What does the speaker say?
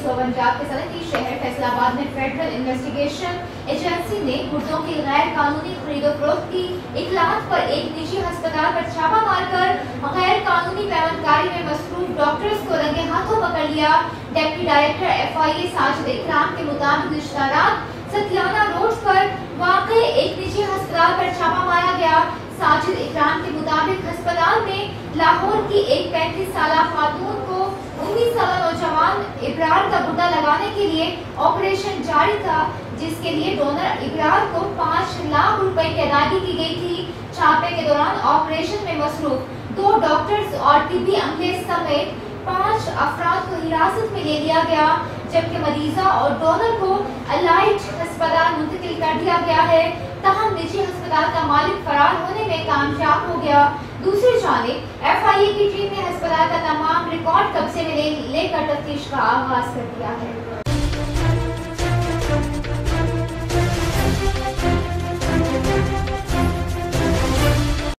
पंजाब के सनती शहर फैसलाबाद में फेडरल इन्वेस्टिगेशन एजेंसी ने गुर्दों की गैर कानूनी खरीदो फरोख्त की इखलात पर एक निजी अस्पताल पर छापा मारकर गैर कानूनी पैमानकारी में मसरूफ डॉक्टर्स को रंगे हाथों पकड़ लिया। डिप्टी डायरेक्टर FIA साजिद इकराम के मुताबिक इश्तारात सतियाना रोड पर वाक़ई एक निजी अस्पताल पर छापा मारा गया। साजिद इकराम के मुताबिक अस्पताल में लाहौर की एक 35 साल खातून को 19 साल नौजवान इब्रार का गुर्दा लगाने के लिए ऑपरेशन जारी था, जिसके लिए डोनर इब्रार को 5 लाख रुपए की अदायगी की गई थी। छापे के दौरान ऑपरेशन में मसरूफ 2 डॉक्टर्स और तिब्बी अमले समेत 5 अफराद को हिरासत में ले लिया गया, जबकि मरीजा और डोनर को अलाइड अस्पताल मुंतकिल कर दिया गया है। तहम निजी अस्पताल का मालिक फरार होने में कामयाब हो गया। दूसरी जानिब FIA की टीम ने अस्पताल का तमाम रिकॉर्ड कब्जे में लेकर तफ्तीश का आगाज कर दिया है।